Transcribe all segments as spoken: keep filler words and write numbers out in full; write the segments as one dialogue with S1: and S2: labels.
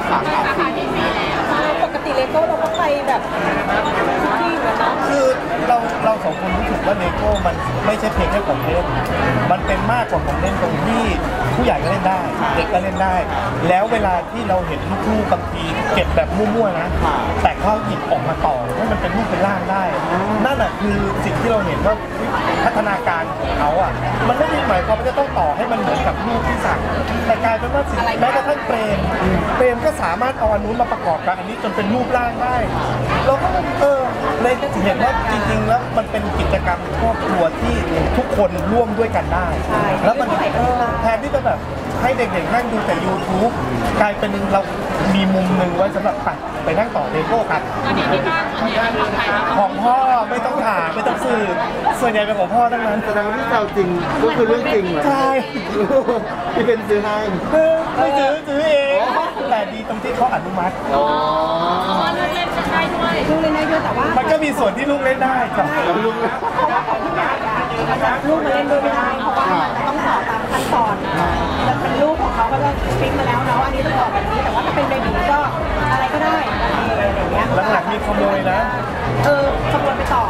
S1: สาขาที่นี่
S2: ปกติเลโก้เราก็ไปแบบทุกที่อยู่แล้ว
S3: คือเราเราสองคนรู้สึกว่าเลโก้มันไม่ใช่เพียงแค่ของเล่นมันเป็นมากกว่าของเล่นตรงที่ผู้ใหญ่ก็เล่นได้เด็กก็เล่นได้แล้วเวลาที่เราเห็นลูกๆบางทีเก็บแบบมั่วๆนะแต่เขาหยิบออกมาต่อให้มันเป็นรูปเป็นร่างได้นั่นแหะคือสิ่งที่เราเห็นว่าพัฒนาการของเขาอ่ะมันไม่ได้หมายความว่าจะต้องต่อให้มันเหมือนกับรูปที่สั่งแต่กลายเป็นว่าสิ่งแม้กระทั่งเปรมเปรมก็สามารถเอาอันนู้นมาประกอบกันอันนี้จนเป็นรูปร่างได้เราก็เออเลยเห็นว่าจริงๆแล้วมันเป็นกิจกรรมครอบครัวที่ทุกคนร่วมด้วยกันได้แล้วมันแทนที่จะแบบให้เด็กๆนั่งดูแต่ YouTube กลายเป็นเรามีมุมหนึ่งไว้สำหรับไปไปนั่งต่อเลโก้กันของพ่อไม่ต้องถามไม่ต้องซื้อส่วนใหญ่เป็นของพ่อทั้งนั้น
S1: แสดงว่าที่เราจริงก็คือเรื่องจริงเหรอ
S3: ใช่
S1: ที่เป็นซื้อให้
S3: ไม่ซื้อซื้อเองแต่ดีตรงที่เขาอนุมัติ
S2: อ๋อลูกเล่นได้ด้วยลูกเล่นได้ด้วยแต่ว่า
S3: มันก็มีส่วนที่ลูกเล่นได้ครับ
S2: ลูกเพราะว่าของที่ใหญ่ลูกมาเล่นด้วยไม่ได้เพราะว่าต้องต่อตามขั้นตอนแต่เป็นลูกของเขาก็จะฟิกมาแล้วเนาะอันนี้ต้องต่อแบบนี้แต่ว่าถ้าเป็นเบบีก็อะไรก็ได้อะไรอย่างเงี้ย
S3: หลังๆมีขโมยนะ
S2: เออขโมยไปต่อ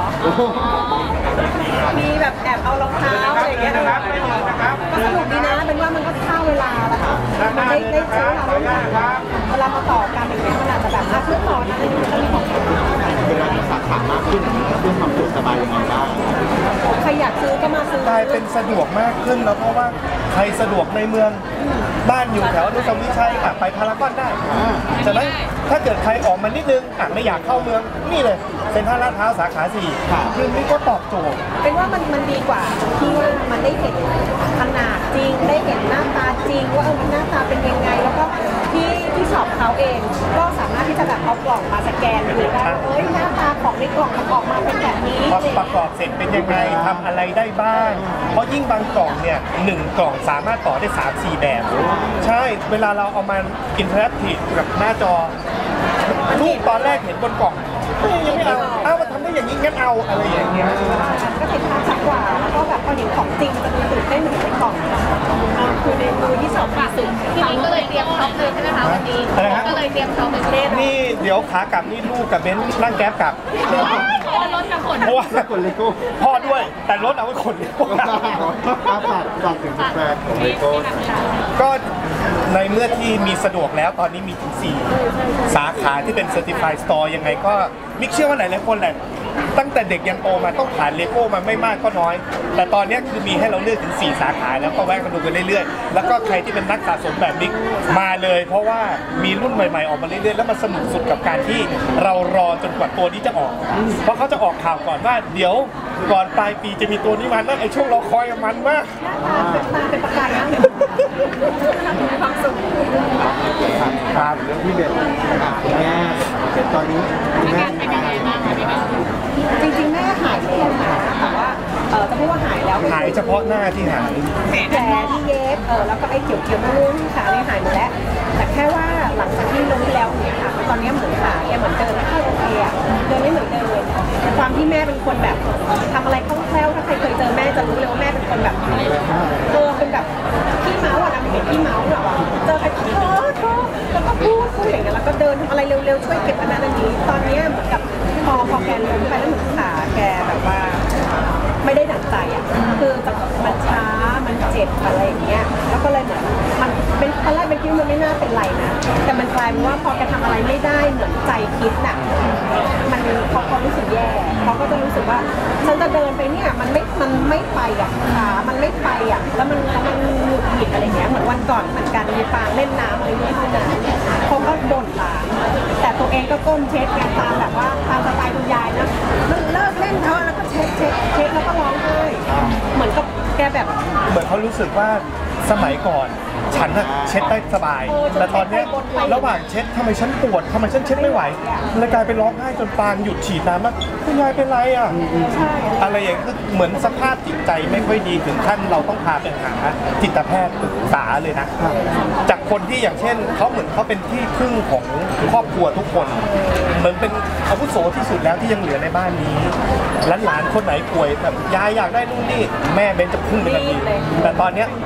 S2: มีแบบแอบเอารองเท้าอะไรอย่างเงี้ยก็สนุกดีนะเป็นว่ามันก็ฆ่าเวลาแหละค่ะมันได้ได้ใช้เวลาไม่นานเวลามาต่อกันอย่างเงี้ยมันอาจจะแบบอ่ะเพื่อต่อนะมันก็มีของ
S1: เวลามีสาขามากขึ้นเรื่องความสะดวกสบายยังไงบ้าง
S2: ใครอยากซื้อก็มาซื้อก
S3: ลายเป็นสะดวกมากขึ้นแล้วเพราะว่าใครสะดวกในเมืองบ้านอยู่แถวอนุสาวรีย์ชัยอ่ะไปพารากอนได้ฉะนั้นถ้าเกิดใครออกมานิดนึงอ่ะไม่อยากเข้าเมืองนี่เลยเซ็นทรัลลาดพร้าวสาขาสี่คือนี่ก็ตอบโจทย์
S2: เป็นว่ามันมันดีกว่าที่ว่ามันได้เห็นขนาดจริงได้เห็นหน้าตาจริงว่าเออมันหน้าตาเป็นยังไงแล้วก็ที่ที่ช็อปเขาเองก็สามารถที่จะแบบเอากล่องมาสแกนดูได้เอ้ยหน้าตาของในกล่องมันออกมาเป็นแบบนี้
S3: ประกอบเสร็จเป็นยังไงทำอะไรได้บ้างเพราะยิ่งบางกล่องเนี่ยหนึ่งกล่องสามารถต่อได้สามสี่แบบใช่เวลาเราเอามาอินเทอร์แอคทีฟกับหน้าจอรูปตอนแรกเห็นบนกล่องยังไม่เอาเอามาทำได้อย่างนี้งั้นเอาอะไรอย่างเงี้ย
S2: ก็ติดภาพชัดกว่าแล้วก็แบบพอเห็นของจริงจะดูตื่นเต้นเหมือนในกล่องคือในมือที่สองปากสุดทีนี้ก็เลยเตรียมช็อปเลยใช่ไหมคะวันนี้ก็เลยเตรียมช็อปเป็นเล่
S3: นี่เดี๋ยวขากลับนี่ลูกกับเบนนั่งแก๊บกลับ
S2: รถกับขน
S3: เพราะว่า
S1: ขนเลโก้
S3: พ่อด้วยแต่รถเอาไว้ขนเลโก้
S1: อาฝากฝากถึงแฟนของเลโก้
S3: ก็ในเมื่อที่มีสะดวกแล้วตอนนี้มีถึงสี่สาขาที่เป็น Certified Store ยังไงก็มิกเชื่อว่าหลายๆคนแหละตั้งแต่เด็กยังโตมาต้องผ่านเลโก้มาไม่มากก็น้อยแต่ตอนนี้คือมีให้เราเลือกถึงสี่สาขาแล้วก็แวะกันดูกันเรื่อยๆแล้วก็ใครที่เป็นนักสะสมแบบมิกมาเลยเพราะว่ามีรุ่นใหม่ๆออกมาเรื่อยๆแล้วมันสนุกสุดกับการที่เรารอจนกว่าตัวนี้จะออกเพราะเขาจะออกข่าวก่อนว่าเดี๋ยวก่อนปลายปีจะมีตัวนี้มานั่นไอ้ช่วงรอคอยมันมาก
S2: เป็นประกายนะมีความสุข
S1: ครับเรื่องพี่เบนแม่เป็นตอนนี้แม่
S2: เป็นยังไงบ้างจริงๆแม่หายไปแล้วนะแต่ว่าเออจะพูดว่าหายแล้ว
S3: หายเฉพาะหน้าที่หาย
S2: แผลที่เย็บเออแล้วก็ไอ้เกี่ยวเกี่ยวม่วงขาเนี่ยหายหมดแล้วแต่แค่ว่าหลังจากที่ลงที่แล้วเนี่ยค่ะตอนนี้เหมือนขาแกเหมือนเดินไม่ค่อยโอเคอ่ะเดินไม่เหมือนเดิมความที่แม่เป็นคนแบบทำอะไรคล่องแคล่วถ้าใครเคยเจอแม่จะรู้เลยว่าแม่เป็นคนแบบเออเป็นแบบขี้เมาส์อ่ะนะเป็นขี้เมาส์แบบเจอใครก็เธอเธอแล้วก็พูดพูดอย่างเงี้ยแล้วก็เดินทำอะไรเร็วๆช่วยเก็บอันนั้นอันนี้ตอนนี้เหมือนกับพอพอแกล้มไปแล้วเหมือนขาแกแบบว่าไม่ได้ดั่งใจอ่ะคือมันช้ามันเจ็บอะไรอย่างเงี้ยแล้วก็เลยเหมือนมันเป็นตอนแรกเป็นคิดว่ามันไม่น่าเป็นไรนะแต่มันกลายเป็นว่าพอแกทำอะไรไม่ได้เหมือนใจคิดน่ะมันเขาเขารู้สึกแย่เขาก็จะรู้สึกว่าฉันจะเดินไปเนี่ยมันไม่มันไม่ไปอ่ะขามันไม่ไปอ่ะแล้วมันแล้วมันหงุดหงิดอะไรเงี้ยเหมือนวันก่อนเหมือนกันมีปางเล่นน้ำอะไรเงี้ยนะเขาก็บ่นหลานแต่ตัวเองก็ก้มเช็ดแกตามแบบว่าตามสไตล์คุณยายนะมันเลิกเล่นเถอะแล้วก็เช็ดเช็ดเช็ดแล้วก็ร้องไห้เหมือนกับแกแบบ
S3: เหมือนเขารู้สึกว่าสมัยก่อนฉันน่ะเช็ดได้สบายแต่ตอนนี้ระหว่างเช็ดทำไมฉันปวดทำไมฉันเช็ดไม่ไหวเลยกลายเป็นร้องไห้จนปางหยุดฉีดน้ำว่าคุณยายเป็นไรอ่ะอะไรอย่างนี้เหมือนสภาพจิตใจไม่ค่อยดีถึงขั้นเราต้องพาไปหาจิตแพทย์ปรึกษาเลยนะจากคนที่อย่างเช่นเขาเหมือนเขาเป็นที่พึ่งของครอบครัวทุกคนเหมือนเป็นอาวุโสที่สุดแล้วที่ยังเหลือในบ้านนี้หลานๆคนไหนป่วยแบบยายอยากได้นู่นนี่แม่เบนจะพึ่งเป็นทันทีแต่ตอนนี้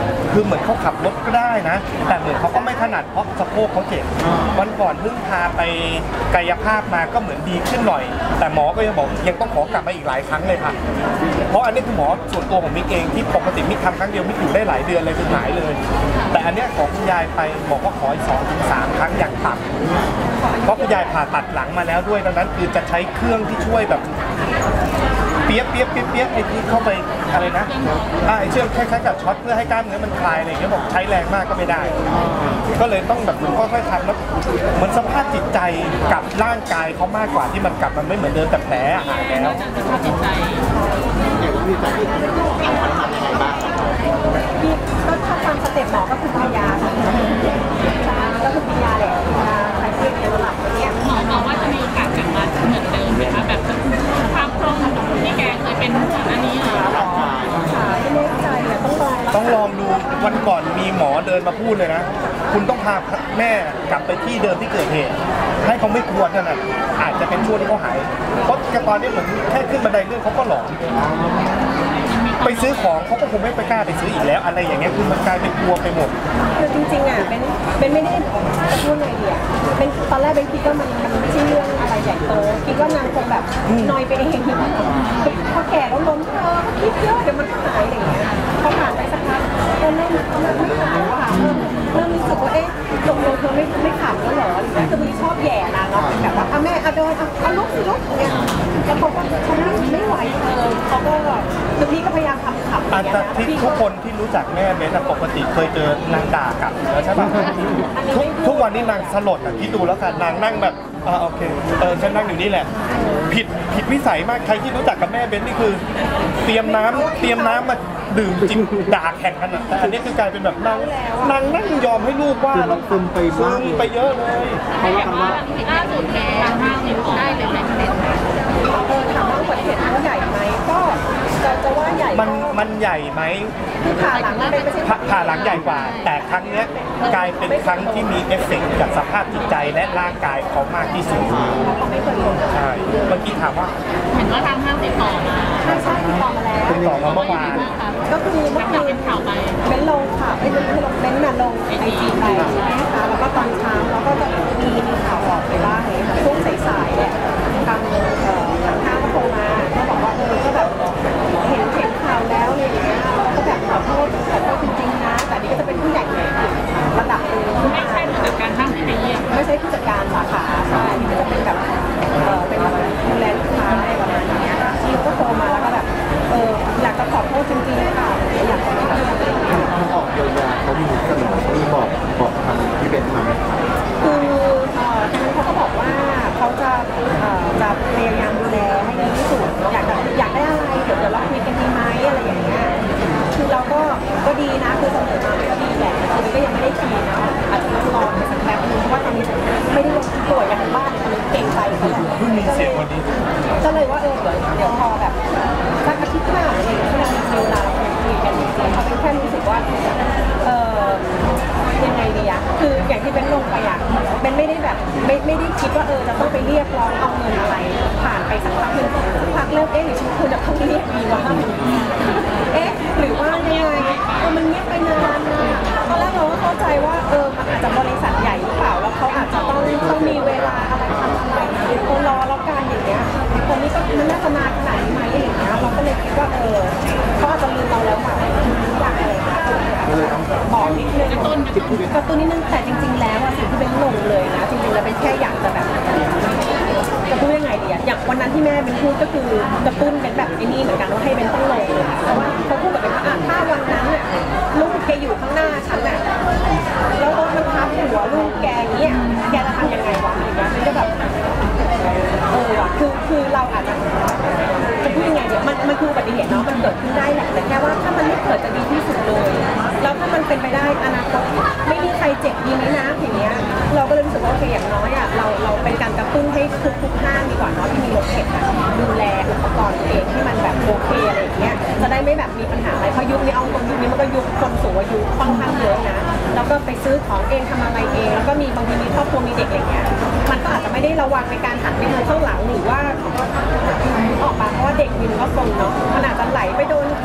S3: คือเหมือนเขาขับรถก็ได้นะแต่เหมือนเขาก็ไม่ถนัดเพราะสะโพกเขาเจ็บวันก่อนเพิ่งพาไปกายภาพมาก็เหมือนดีขึ้นหน่อย แต่หมอก็ยังบอกยังต้องขอกลับมาอีกหลายครั้งเลยค่ะเพราะอันนี้คือหมอส่วนตัวของมิกเองที่ปกติมิกทำครั้งเดียวมิกอยู่ได้หลายเดือนเลยคือหายเลย แต่อันเนี้ยของคุณยายไปบอกว่าขออีกสองถึงสามครั้งอย่างต่ำเพราะคุณยายผ่าตัดหลังมาแล้วด้วยดังนั้นคือจะใช้เครื่องที่ช่วยแบบเปี๊ยบเปี๊ยบเปี๊ยบเปี๊ยบไอ้ที่เข้าไปอะไรนะอ่าไอ้เชือกคล้ายๆกับช็อตเพื่อให้กล้ามเนื้อมันคลายอะไรอย่างเงี้ยบอกใช้แรงมากก็ไม่ได้ ก็เลยต้องแบบค่อยๆทำแล้วเหมือนสภาพจิตใจกับร่างกายเขามากกว่าที่มันกลับมันไม่เหมือนเดิมแต่แผลหายแล้ว
S4: สภาพจิตใจ
S1: อย่างที่จะที่เอามาทำยังไงบ้าง
S2: พี่ก็ถ้าตามสเต็ปหมอก็คือกินยาก็คือกินยาแหละกินยาคลายเครียดยาหลับอย่างเงี้ย
S4: หมอบอกว่าจะมีโอกาสกลับมาเหมือนเดิมไหมคะแบบภาพคล่องที่แกเคยเป็นก่อนหน้านี้เหรอ
S1: ร่างกาย
S2: ขาไม่แน่ใจอ่ะต้องลอง
S3: ต้องลองดูวันก่อนมีหมอเดินมาพูดเลยนะ คุณต้องพาแม่กลับไปที่เดิมที่เกิดเหตุ ให้เขาไม่กลัวนั่นน่ะอาจจะเป็นช่วงที่เขาหายเพราะตอนนี้เหมือนแค่ขึ้นบันไดเลื่อนเขาก็หลอนไปซื้อของเขาก็คงไม่ไปกล้าไปซื้ออีกแล้ว อะไรอย่างเงี้ยคือมันกลายเป็นกลัวไปหมด
S2: คือจริงๆอ่ะเป็นเป็นไม่ได้จะพูดไงดีอ่ะเป็นตอนแรกเป็นคิดว่ามันมันไม่ใช่เรื่องอะไรใหญ่โตคิดว่านางคงแบบนอยไปเองพอแก่แล้วล้มเออคิดเยอะเดี๋ยวมันก็หายอะไรอย่างเงี้ยพอผ่านไปสักพักเออเริ่มเริ่มไม่หายแล้วค่ะเริ่มเริ่มรู้สึกว่าเอ๊ะลงลงเธอไม่ไม่ขำแล้วเหรออะไรเงี้ยคือมีชอบแย่นางเนาะแบบว่าอ่ะแม่อ่ะเดินอ่ะอ่ะลุกสิลุกเนี่ยแล้วเขาก็เขานั่งไม่ไหวเลยเขาก็คือพี่ก็พยายามทำขำอย่าง
S3: อาจ
S2: เงี้ย
S3: จะ
S2: นะ
S3: ที่
S2: พี่
S3: ทุ
S2: ก็
S3: กคนที่รู้จักแม่เบนอะปกติเคยเจอนางด่ากลับอยู่แล้วใช่ป่ะทุกทุกวันนี้นางสลดอ่ะคิดดูแล้วกันนางนั่งแบบอ่าโอเคเออฉันนั่งอยู่นี่แหละ ผิดผิดวิสัยมากใครที่รู้จักกับแม่เบนนี่คือ เตรียมน้ำเตรียมน้ำมาดื่มจิบด่าแข่งกันอ่ะแต่อันนี้คือกลายเป็นแบบนางนางนั่งยอมให้ลูกว่าแล้ว
S1: ซึมไป
S3: ซึ
S1: มาก
S3: มไปเยอะเลย
S1: เพราะว่ากันว่า
S4: ล่าสุดแกทางห้างติดต่อได้เลยไหมเป็น
S2: เออถามว่าอุบัติเหตุมันใหญ่ไหมก็จะจะว่าใหญ่
S3: มันมันใหญ่ไหม
S2: คือผ่าหลังมันเป็นไม่ใช่
S3: ผ่าผ่าหลังใหญ่กว่า แต่ครั้งเนี้ยกลายเป็นครั้งที่มีเอฟเฟกต์กับสภาพจิตใจและร่างกายเขามากที่สุด
S2: เขาไม่เคยลง
S3: ใช่เมื่อกี้ถามว่า
S4: เห็นว่าทางห้างติดต่อมา
S2: ใช่ใช่ติดต่อมาแล้ว
S3: ติดต่อมาเมื่อวาน
S2: ก็คือเมื่อคืน
S4: เป็นข่าวไป
S2: เป็นลงค่ะไม่เป็นลงเป็นน่ะลงไอจีไปใช่ไหมคะแล้วก็ตอนเช้าเราก็จะมีมีข่าวออกไปบ้างอะไรอย่างเงี้ยค่ะช่วงสายๆเนี่ยทางเอ่อทางห้างก็โทรมาก็บอกว่าเออก็แบบเห็นเห็นข่าวแล้วอะไรอย่างเงี้ยเราก็แบบขอโทษขอโทษจริงๆนะแต่นี่ก็จะเป็นผู้ใหญ่ในระดับหนึ่ง
S4: ไม่ใช่ผู้จัดการห้างที่ไปเยี่ยม
S2: ไม่ใช่ผู้จัดการสาขาใช่นี่ก็จะเป็นแบบเออเป็นดูแลลูกค้าอะไรประมาณนี้ที่ก็โทรมาแล้วก็แบบเอออยากจะขอโทษจริงๆค่ะอยากขอโทษ
S1: ทางออกเยียวยาเขามีเสนอเขามีบอกบอกทางที่เป็นไหม
S2: คือเอ่อทางนั้นเขาก็บอกว่าเขาจะเอ่อจะพยายามดูแลให้ดีที่สุดอยากจะอยากได้อะไรเดี๋ยวเดี๋ยวเราคุยกันดีไหมอะไรอย่างเงี้ยคือเราก็ก็ดีนะคือเสนอมาก็ดีแหละคือมันก็ยังไม่ได้ทีนะอาจจะต้องรอไปสักแป๊บนึงเพราะว่าตอนนี้ไม่ได้ลงป่วยอย่างบ้านคือเก่งใจเขาแหละ
S3: เพิ่งมีเสียงวันนี้
S2: ก็เลยว่าเออเดี๋ยวเดี๋ยวพอแบบสักอาทิตย์หน้าอะไรอย่างเงี้ยที่เรามีเวลาเราคุยกันจริงๆเขาเป็นแค่รู้สึกว่าเออยังไงดีอะคืออย่างที่เป็นลงไปอะเป็นไม่ได้แบบไม่ไม่ได้คิดว่าเออจะต้องไปเรียกร้องเอาเงินอะไร ผ่านไปสักพักหนึ่งสักพักเริ่มเอ๊ะหรือฉันควรจะต้องเรียกดีวะเอ๊ะหรือว่ายังไงเออมันเงียบไปนานนะตอนแรกเราก็เข้าใจว่าเออมันอาจจะบริษัทใหญ่หรือเปล่าแล้วเขาอาจจะต้องต้องมีเวลาอะไรทำอะไรคนรอแล้วการอย่างเงี้ยคนนี้ก็มันน่าจะนานขนาดนี้ไหมอย่างเงี้ยเราก็เลยคิดว่าเออเขาอาจจะลืมเราแล้วค่ะอยากอะไรค่ะบอกนิดนึงกระตุ้นกระตุ้นนิดนึงแต่จริง ๆ แล้วอะสิ่งที่เป็นลงเลยนะจริงๆแล้วเป็นแค่อยากจะแบบจะพูดยังไงดีอะอย่างวันนั้นที่แม่เป็นพูดก็คือกระตุ้นเป็นแบบไอ้นี่เหมือนกันว่าให้เป็นต้องลงเลยค่ะเพราะว่าเขาพูดกับเป็นว่าถ้าวันนั้นอะลูกแกอยู่ข้างหน้าฉันอะแล้วรถมันทับหัวลูกแกเงี้ยแกจะทำยังไงวะอย่างเงี้ยมันก็แบบเออว่ะคือคือเราอาจจะจะพูดยังไงดีมันมันคืออุบัติเหตุเนาะมันเกิดขึ้นได้แหละแต่แค่ว่าถ้ามันไม่เกิดจะดีที่สุดเลยแล้วถ้ามันเป็นไปได้อนาคตไม่มีใครเจ็บดีไหมนะอย่างเงี้ยเราก็เลยรู้สึกว่าโอเคอย่างน้อยอ่ะเราเราเป็นการกระตุ้นให้ทุกทุกห้างดีกว่าเนาะที่มีรถเข็นอะดูแลอุปกรณ์ตัวเองให้มันแบบโอเคอะไรอย่างเงี้ยจะได้ไม่แบบมีปัญหาอะไรเพราะยุคนี้เอาคนยุคนี้มันก็ยุคคนสูงอายุค่อนข้างเยอะนะแล้วก็ไปซื้อของเองทำอะไรเองแล้วก็มีบางทีมีครอบครัวมีเด็กอย่างเงี้ยมันก็อาจจะไม่ได้ระวังในการหันไปดูข้างหลังหรือว่าออกมาเพราะว่าเด็กวินก็ทรงเนาะมันอาจจะไหลไปโดน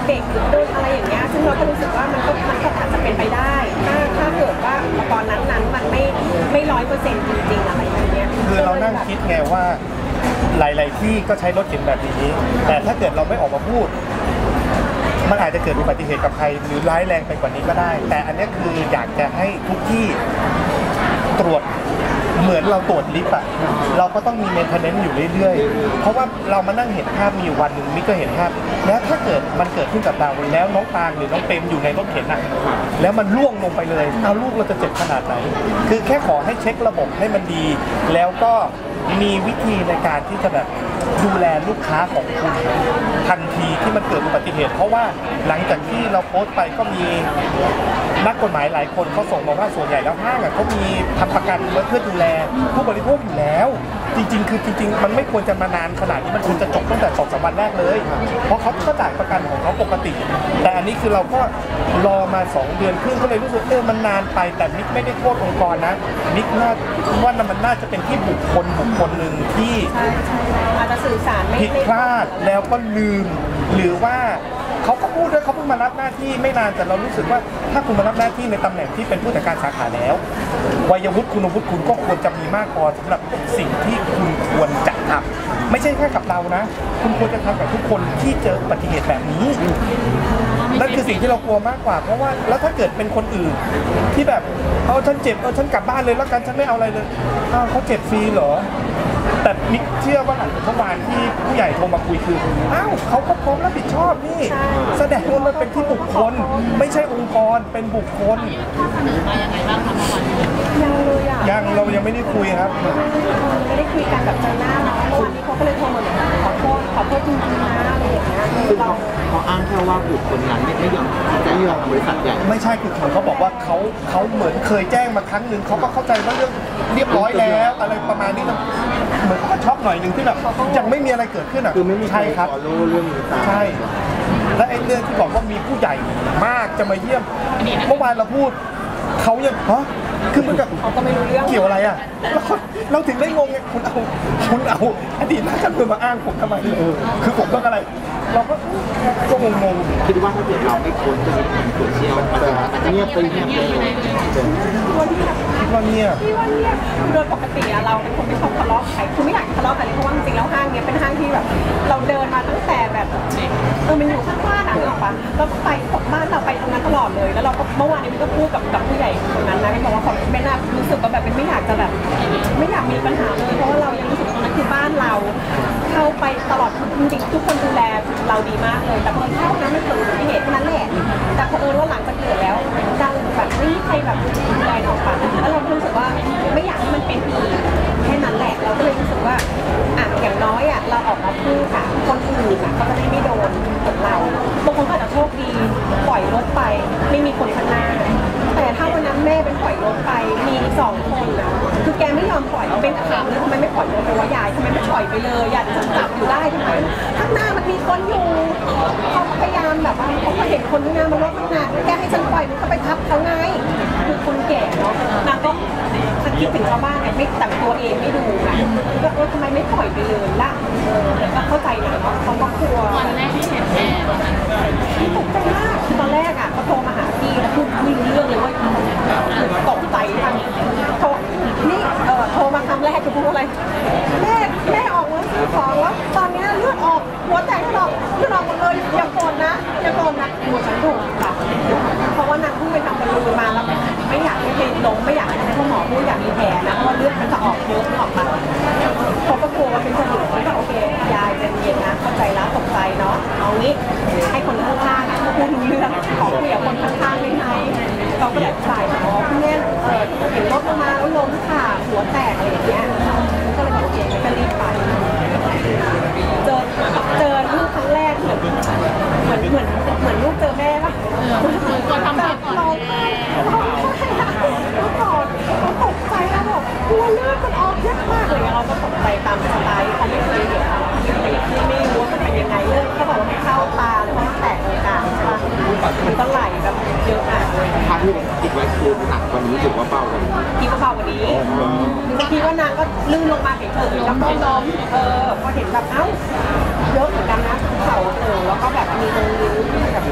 S2: เด็กหรือโดนอะไรอย่างเงี้ยซึ่งเราก็รู้สึกว่ามันก็มันก็อาจจะเป็นไปได้ถ้าถ้าเกิดว่าอุปกรณ์นั้นๆมันไม่ไม่ร้อยเปอร์เซ็นต์จริงๆอะไรอย่างเงี้ย
S3: คือเรานั่งคิดไงว่าหลายๆที่ก็ใช้รถเข็นแบบนี้แต่ถ้าเกิดเราไม่ออกมาพูดมันอาจจะเกิดอุบัติเหตุกับใครหรือร้ายแรงไปกว่านี้ก็ได้แต่อันนี้คืออยากจะให้ทุกที่ตรวจเหมือนเราตรวจลิฟต์อะเราก็ต้องมีเมนเทนเนนซ์อยู่เรื่อยๆเพราะว่าเรามานั่งเห็นภาพมีอยู่วันหนึ่งมิกก็เห็นภาพแล้วถ้าเกิดมันเกิดขึ้นกับเราแล้วน้องปางหรือน้องเปรมอยู่ในรถเข็นอะแล้วมันล่วงลงไปเลยเอาลูกเราจะเจ็บขนาดไหนคือแค่ขอให้เช็คระบบให้มันดีแล้วก็มีวิธีในการที่จะแบบดูแลลูกค้าของคุณทันทีที่มันเกิดอุบัติเหตุเพราะว่าหลังจากที่เราโพสต์ไปก็มีนักกฎหมายหลายคนเขาส่งมาว่าส่วนใหญ่แล้วห้างเขามีทำประกันไว้เพื่อดูแลผู้บริโภคอยู่แล้วจริงๆคือจริงๆมันไม่ควรจะมานานขนาดนี้มันควรจะจบตั้งแต่สองสามวันแรกเลยเพราะเขาก็จ่ายประกันของเขาปกติแต่อันนี้คือเราก็รอมาสองเดือนครึ่งก็เลยรู้สึกเออมันนานไปแต่นิกไม่ได้โทษองค์กรนะนิกน่าว่ามันน่าจะเป็นที่บุคคลบุคคลหนึ่งที่
S2: อาจจะสื่อสารไม่
S3: ผิดพลาดแล้วก็ลืมหรือว่าเขาก็พูดด้วยเขาเพิ่งมารับหน้าที่ไม่นานแต่เรารู้สึกว่าถ้าคุณมารับหน้าที่ในตำแหน่งที่เป็นผู้จัดการสาขาแล้ววัยวุฒิคุณวุฒิคุณก็ควรจะมีมากพอสำหรับสิ่งที่คุณควรจะทำไม่ใช่แค่กับเรานะคุณควรจะทำกับทุกคนที่เจออุบัติเหตุแบบนี้นั่นคือสิ่งที่เรากลัวมากกว่าเพราะว่าแล้วถ้าเกิดเป็นคนอื่นที่แบบเอาฉันเจ็บเอาฉันกลับบ้านเลยแล้วกันฉันไม่เอาอะไรเลยอ้าวเขาเจ็บฟรีเหรอแต่นิกเชื่อว่าหลังจากเมื่อวานที่ผู้ใหญ่โทรมาคุยคืออ้าวเขาก็พร้อมรับผิดชอบนี่แสดงว่ามันเป็นที่บุคคลไม่ใช่องค์กรเป็นบุคคล
S4: มายังไงบ้างคะเมื่อวาน
S2: ยังเลยอ่ะ
S3: ยังเรายังไม่ได้คุยครับ
S2: ไม่ได้คุยกันแบบเจอหน้าเนาะเมื่อวานนี้เขาก็เลยโทรมาขอโทษขอโทษจริงๆนะอะไรอย่างเงี้ย
S1: ซึ่ง
S2: เรา
S1: เขาอ้างแค่ว่าบุคคลนั้นไม่ยอมจะยอมบริษัทใหญ่
S3: ไม่ใช่คือเขาบอกว่าเขาเขาเหมือนเคยแจ้งมาครั้งหนึ่งเขาก็เข้าใจว่าเรื่องเรียบร้อยแล้วอะไรประมาณนี้นะเหมือนก็ช็อกหน่อยหนึ่งที่แบบยังไม่มีอะไรเกิดขึ้นอ่ะ
S1: คือไม่มีใคร
S3: ใช่ครับ
S1: ขอรู้เรื่องนี้
S3: ใช่และไอ้เรื่องที่บอกว่ามีผู้ใหญ่มากจะมาเยี่ยมเมื่อวานเราพูดเขายังฮะคือมันกับ
S2: เขาก็ไม่รู้เรื่อง
S3: เกี่ยวอะไรอ่ะเราเราถึงได้งงไงคุณเอาคุณเอาอดีตนักการเมืองมาอ้างผมทำไมคือผมต้องอะไรเราก็ก็งงๆ
S1: คิดว่าถ้าเกิดเราไม่ค้นจะมีคนโซเชียลมันจะเงียบไปเงียบเลย
S3: คิดว่าเงียบ
S2: พี่ว่าเงียบโดยปกติอะเราเป็นคนไม่ชอบทะเลาะใครคือไม่อยากทะเลาะกันเลยเพราะว่าจริงๆแล้วห้างเนี้ยเป็นห้างที่แบบเราเดินมาตั้งแต่แบบเออมันอยู่ข้างบ้านอะนึกออกปะเราก็ไปตกบ้านเราไปตรงนั้นตลอดเลยแล้วเราก็เมื่อวานนี้มันก็พูดกับกับผู้ใหญ่คนนั้นนะที่บอกว่าเขาไม่น่ารู้สึกว่าแบบเป็นไม่อยากจะแบบไม่อยากมีปัญหาเลยเพราะว่าเรายังรู้สึกตรงนั้นคือบ้านเราเข้าไปตลอดจริงๆทุกคนดูแลเราดีมากเลยแต่พอแค่นั้นไม่เกิดอุบัติเหตุเท่านั้นแหละแต่พอเออว่าหลังจากเกิดแล้วดังแบบไม่มีใครแบบดูแลออกปะแล้วเรารู้สึกว่าไม่อยากให้มันเป็นอีกแค่นั้นแหละเราก็เลยรู้สึกว่าอ่ะอย่างน้อยอ่ะเราออกมาพูดค่ะคนอื่นอ่ะเขาจะได้ไม่โดนเหมือนเราบางคนก็อาจจะโชคดีปล่อยรถไปไม่มีคนข้างหน้าแต่ถ้าวันนั้นแม่เป็นปล่อยรถไปมีสองคนอ่ะคือแกไม่ยอมปล่อยเป็นถามเลยทำไมไม่ปล่อยรถไปว่ายายทำไมไม่ปล่อยไปเลยอยากจะจับอยู่ได้ทำไมข้างหน้ามันมีคนอยู่เขาพยายามแบบว่าเขาก็เห็นคนข้างหน้ามันรถข้างหน้าแกให้ฉันปล่อยมันก็ไปทับเขาไงคือคนแก่เนาะนางก็คิดถึงชาวบ้านไงไม่แต่งตัวเองไม่ดูไงก็เออทำไมไม่ปล่อยไปเลยล่ะเออแต่ก็เข้าใจนะเนาะเขาก็กลัว
S4: วันแรกที่เห็นแม่วันนั้น
S2: ตกใจมากตอนแรกอ่ะเขาโทรมาหาพี่แล้วพูดวิ่งเรื่องเลยว่าตกใจทันโทรนี่เออโทรมาคำแรกคือพูดอะไรแม่แม่ออกมาซื้อของแล้วตอนนี้เลือดออกหัวแตกเลือดออกเลือดออกหมดเลยอย่าโกรธนะอย่าโกรธนะหัวฉันดุค่ะเพราะว่านางเพิ่งไปทำบอลลูนมาแล้วไม่อยากให้เป็นลงไม่อยากให้คุณหมอพูดอยากมีแผลนะเพราะว่าเลือดมันจะออกเยอะออกมาเขาก็กลัวว่าเป็นสนุกก็โอเคยายใจเย็นนะเข้าใจแล้วตกใจเนาะเอางี้ให้คนข้างๆพูดรู้เรื่องขอคุยกับคนข้างๆได้ไหมเขาก็เลยสายอ๋อคุณแม่เออเห็นรถมาแล้วล้มค่ะหัวแตกอะไรอย่างเงี้ยก็เลยโอเคก็รีบไปเจอเจอลูกครั้งแรกเหมือนเหมือนเหมือนเหมือนลูกเจอแม่ป่ะ
S4: คนทำแบบ
S2: ร้องไห้ร้องไห้แล้วก่อนเขาตกใจแล้วบอกกลัวเลือดมันออกเยอะมากเลยเราก็ตกใจตามสไตล์เขาไม่เคยเห็นไม่ไม่รู้ว่ามันเป็นยังไงเลือดเขาบอกว่าไม่เข้าตาเลยเพราะมันแตกในกลางใช่ป่ะมันก็ไหลแบบเยอะมากเลย
S1: ถ้าที่คิดไว้คือหนักกว่านี้หรือว่าเบากว่านี้
S2: คิดว่าเบากว่านี้คิดว่านางก็ลื่นลงมาเฉยๆแล้วก็ล้มเออพอเห็นแบบเอ้าเยอะเหมือนกันนะเขาเออแล้วก็แบบมีตรงนิ้วที่แบบ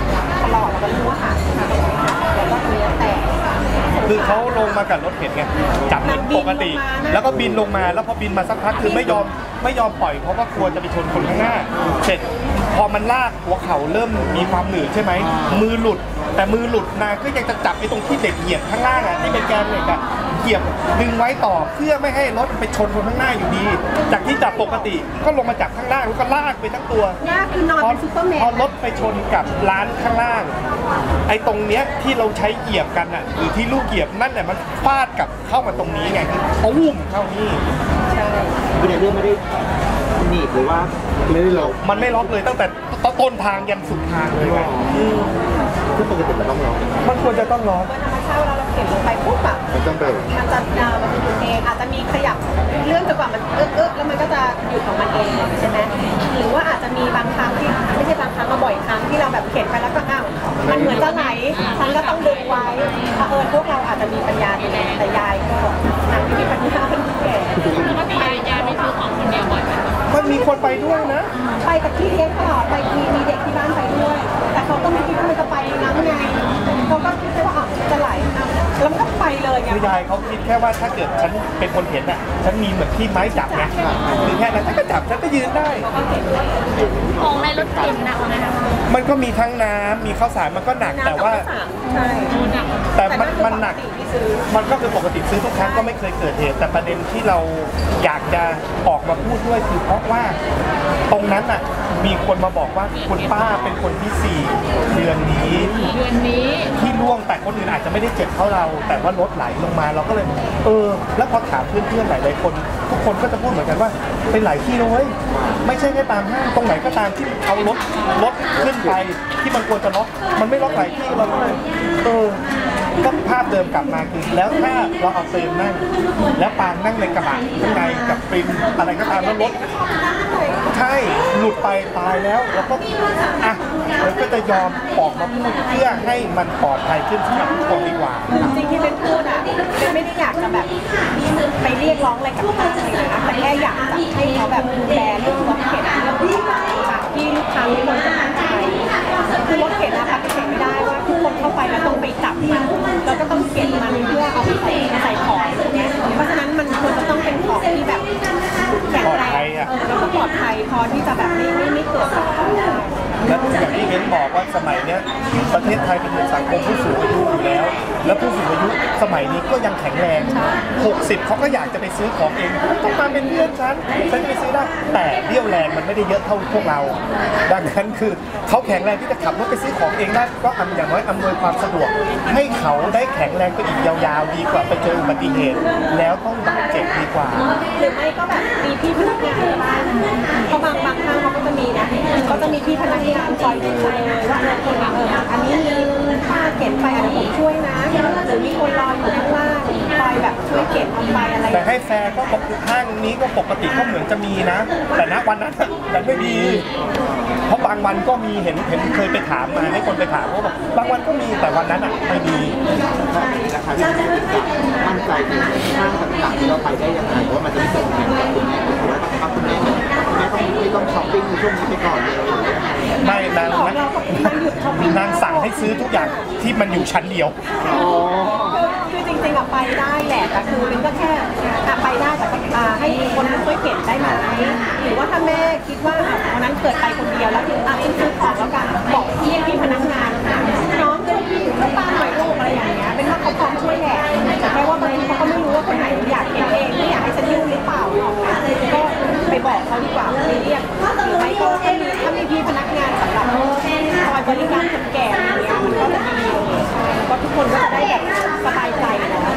S3: คือเขาลงมากับรถเข็นไงจับเหมือนปกติ แล้วก็บินลงมาแล้วพอบินมาสักพักคือไม่ยอมไม่ยอมปล่อยเพราะว่ากลัวจะไปชนคนข้างหน้า เสร็จพอมันลากหัวเข่าเริ่มมีความหนืดใช่ไหมมือหลุดแต่มือหลุดนางก็ยังจะจับไอ้ตรงที่เด็กเหยียบข้างล่างอ่ะที่เป็นแกนเหล็กอ่ะเหยียบดึงไว้ต่อเพื่อไม่ให้รถไปชนคนข้างหน้าอยู่ดี จากที่จับปกติก็ลงมาจับข้างล่างแล้วก็ลากไปทั้งตัว
S2: ลากคือนอนเป็นซุปเปอร์แมน
S3: พอรถไปชนกับร้านข้างล่างไอ้ตรงเนี้ยที่เราใช้เหยียบกันอ่ะหรือที่ลูกเหยียบนั่นแหละมันฟาดกับเข้ามาตรงนี้ไงคือตุ้มเข้านี่
S1: คือในเรื่องไม่ได้หนีบหรือว่าไม่ได้ลง
S3: มันไม่ล็อกเลยตั้งแต่ต้นทางยันสุดทางเลยไง
S1: คือปกติมันต้องลง
S3: มันควรจะต้องล็อก
S2: ธรรมชาติเวลาเราเข็นลงไปปุ๊บอะ
S1: มันต้องเบรก
S2: มันจะดาวมันจะหยุดเองอาจจะมีขยับเลื่อนจนกว่ามันเอื้อๆแล้วมันก็จะหยุดของมันเองใช่ไหมหรือว่าอาจจะมีบางครั้งที่ไม่ใช่บางครั้งมาบ่อยครั้งที่เราแบบเข็นไปแล้วก็อ้าวมันเหมือนจะไหลฉันก็ต้องดึงไว้เออพวกเราอาจจะมีปัญญาดีแต่ยายก็นางไม่มีปัญญาเป็นแก่
S4: ปกติยายยายไม่ซื้อของคนเดียวบ่อยไหม
S3: มันมีคนไปด้วยนะ
S2: ไปกับพี่เลี้ยงตลอดไปมีมีเด็กที่บ้านไปด้วย แต่เขาก็ไม่คิดว่ามันจะไปน้ำไงเขาก็คิดว่าอ่ะจะไหลอ่ะแล้วมันก็ไปเลยไง
S3: คือยายเขาคิดแค่ว่าถ้าเกิดฉันเป็นคนเห็นอ่ะฉันมีเหมือนที่ไม้จับไงคือแค่นั้นฉันก็จับฉันก็ยืนได้
S4: ของในรถเข็นหนักไหมคะ
S3: มันก็มีทั้งน้ำมีข้าวสารมันก็หนักแต่ว่า
S2: ใช่
S4: หนัก
S3: แต่มันมันหนัก มันก็คือปกติซื้อทุกครั้งก็ไม่เคยเกิดเหตุแต่ประเด็นที่เราอยากจะออกมาพูดด้วยคือเพราะว่าตรงนั้นอ่ะมีคนมาบอกว่าคุณป้าเป็นคนที่สี่เดือนนี้
S4: เดือนนี้
S3: ที่ล่วงแต่คนอื่นอาจจะไม่ได้เจ็บเท่าเรา แต่ว่ารถไหลลงมาเราก็เลยเออแล้วพอถามเพื่อนๆหลายๆคนทุกคนก็จะพูดเหมือนกันว่าเป็นหลายที่นะเว้ยไม่ใช่แค่ตามห้างตรงไหนก็ตามที่เอารถรถขึ้นไปที่มันควรจะล็อกมันไม่ล็อกหลายที่เราก็เลยเออก็ภาพเดิมกลับมาคือแล้วถ้าเราเอาเฟรมนั่งแล้วปางนั่งในกระบะข้างในกับปริมอะไรก็ตามแล้วรถใช่หลุดไปตายแล้วแล้วก็อ่ะเราก็จะยอมออกมาพูดเพื่อให้มันปลอดภัยขึ้นสำหรับทุกคนดีกว่า
S2: จริงๆที่เป็นพูดอ่ะเป็นไม่ได้อยากจะแบบไปเรียกร้องอะไรกับทางเลยนะแต่แค่อยากจะให้เขาแบบดูแลเรื่องรถเข็นเรื่องต่างๆที่ลูกค้าไม่ควรจะนั่งไปคือรถเข็นนะปฏิเสธไม่ได้ว่าทุกคนเข้าไปแล้วต้องไปจับมันแล้วก็ต้องเก็บมันเพื่อเอาไปใส่ใส่ของเพราะฉะนั้นมันควรจะต้องเป็นของที่แบบแข็งแรงเออแล้วก็ปลอดภัยพอที่จะแบบไม่ไม่ไม่เกิดปัญหาได้
S3: และอย่างที่เห็นบอกว่าสมัยเนี้ยประเทศไทยเป็นสังคมผู้สูงอายุอยู่แล้ว แล้วผู้สูงอายุสมัยนี้ก็ยังแข็งแรงหกสิบเขาก็อยากจะไปซื้อของเองต้องมาเป็นเพื่อนฉันฉันจะไปซื้อได้แต่เรี่ยวแรงมันไม่ได้เยอะเท่าพวกเรา ดังนั้นคือเขาแข็งแรงที่จะขับรถไปซื้อของเองได้ก็อำอย่างน้อยอำนวยความสะดวก ให้เขาได้แข็งแรงไปอีกยาวๆดีกว่าไปเจออุบัติเหตุแล้วต้องบาดเจ็บดีกว่า
S2: หรือไม่ก็แบบมีพี่พนักงานบ้านเพราะบางบางครั้งเขาก็จะมีนะก็จะมีพี่พนักงานคอยดูเลยว่าเออคนเอออันนี้มีป้าเข็นไปอันนี้ผมช่วยนะหรือมีคนรออยู่ข้างล่างคอยแบบช่วยเข็นไปอะไร
S3: แต่ให้แฟร์ก็ปกติห้างนี้ก็ปกติก็เหมือนจะมีนะ แต่ณวันนั้นมันไม่มีเพราะบางวันก็มีเห็นเห็นเคยไปถามมาให้คนไปถามว่าแบบบางวันก็มีแต่วันนั้นอ่ะไม่มี
S1: ราคาที่มั่นใจในห้างต่างๆที่เราไปได้ยังไงว่ามันจะไม่เกิดเหตุการณ์คุณแม่หรือว่าต้องคุณแม่คุณแม่ต้องไม่ต้องช้อปปิ้งในช่วงนี้ไปก่อนเลย
S3: ไม่นางนะนางสั่งให้ซื้อทุกอย่างที่มันอยู่ชั้นเดียว
S2: คือจริงๆอะไปได้แหละแต่คือมันก็แค่อะไปได้แต่ก็ให้คนช่วยเข็นได้ไหมหรือว่าถ้าแม่คิดว่าวันนั้นเกิดไปคนเดียวแล้วถึงอ่ะซื้อของแล้วกันบอกพี่พี่พนักงานน้องช่วยพี่ช่วยป้าหน่อยลูกอะไรอย่างเงี้ยเป็นว่าเขาพร้อมช่วยแหละแต่แค่ว่าบางทีเขาก็ไม่รู้ว่าคนไหนอยากเข็นเองไม่อยากให้ฉันยุ่งหรือเปล่าก็ไปบอกเขาดีกว่าไม่เรียกหรือไม่ก็ถ้ามีถ้ามีพี่พนักงานสำหรับคอยบริการคนแก่อย่างเงี้ยมันก็จะดีก็ทุกคนก็จะได้แบบสบายใจเนาะ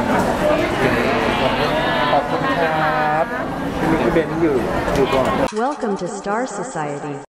S3: ขอบคุณครับ
S1: มีเบนอยู่อยู่ก่อน
S5: Welcome to Star Society.